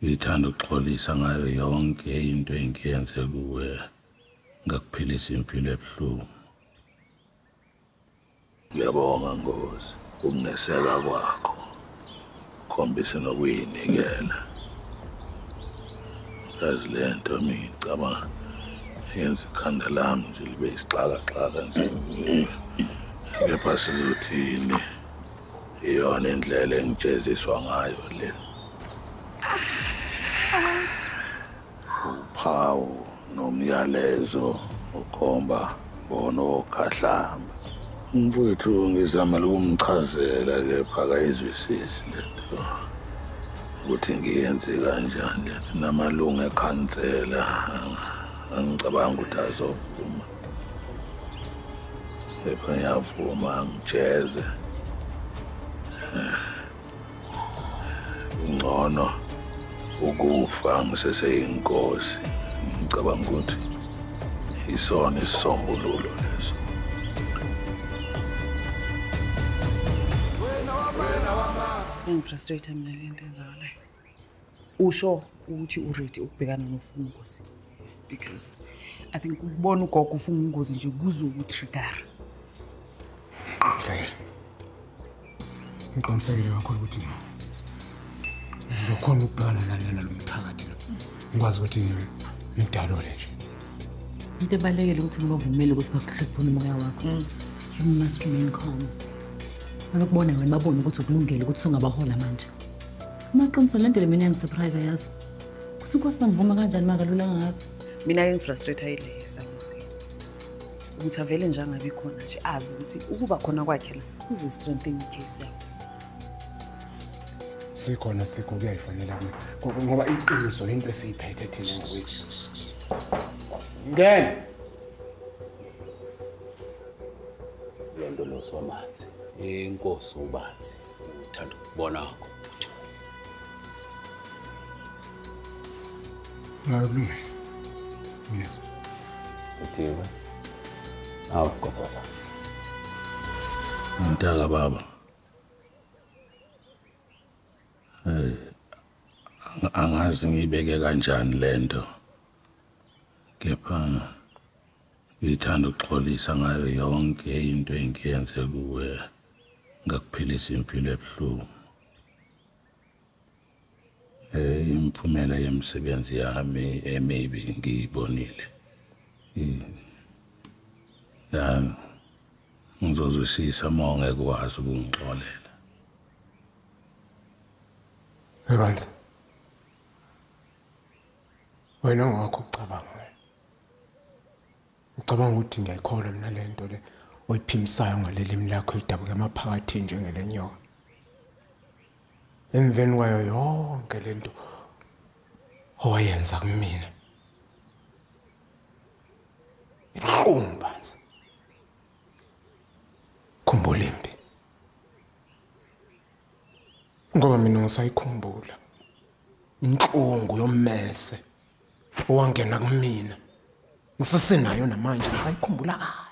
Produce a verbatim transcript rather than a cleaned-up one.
Ngithanda ukuxolisa ngayo yonke into engiyenze kuwe ngakuphilisa impilo ebuhlungu. Ngiyabonga Nkosi ukungeseka kwakho. Khombisa nokuyinikela. Yazi lento mina ngicabanga yenza ikhanda lami nje libe isixakaxaka nje. Kepha sizothini? Iyona indlela engijeziswa ngayo le. Uphawu nomyalezo ukhomba bona okhahlamba. Mfowethu ngizama ukumchazela kepha akayizwisisi lento. Ukuthi ngiyenze kanjani namalungu ekhansela angicabanga ukuthi azovuma. Kepha ngiyavuma ngijeze. Ngcono ukufa ngiseseyinkosi. Ngicabanga ukuthi isona isisombululo leso. Ngifrustrate mina le nto enzakalayo. Usho ukuthi uready ukubhekana nofungozi because I think ukubona ugogo ufungozi nje kuzo ukutrigger. Sayela. Ngiqinisekile kakhulu ukuthi ngikhona ukubhekana nalena lomthakathi lo. Ngikwazi ukuthi ngidalole nje. Into ebalekile ukuthi ngibavumele ukuthi bakuhluphe umoya wakho. You must remain calm. Abakubona wena babone ukuthi ukulungele ukuthi ungabahola manje. Maqiniso lento le mina ngisurprise yazi. Kuthi inkosi bangivuma kanjani makalula ngakho. Mina ke ngifrustrate ayile samusi. Ukuthi avele nje angabi khona nje azi ukuthi ukuba khona kwakhe la kuzo strengthen icase yakho. Sikhona sikho kuyayifanela mina ngoba iqiniso into esiyiphethe thina ngokwethu. Ngene. Lento losomanzi inkosi ubanzi uthanda ukubona akho. Hayi. Yes. Uthini? Awu nkosasa. Mntaka baba. Eh angazi ngibeke kanjani lento. Kepha ngithanda ukuxolisa ngayo yonke into engiyenze kuwe ngakuphilisa impilo ebuhlungu. Eh imphumela yemisebenzi yami emibi ngiyibonile. Ya ngizozwisisa uma ungekwazi ukungixolela. Ebanzi. Wena ngakho ucabanga wena. Ucabanga ukuthi ngiyayikhola mina lento le oyiphimisayo ngaleli lakho lidabuka emaphakathi njengelenyoka. Emveni kwayo yonke lento owayenza kumina. Iqumbanzi. Khumbula impi. Ngoba mina ngisayikhumbula inhlungu yommese owangena kumina. Ngisesenayo namanje ngisayikhumbula.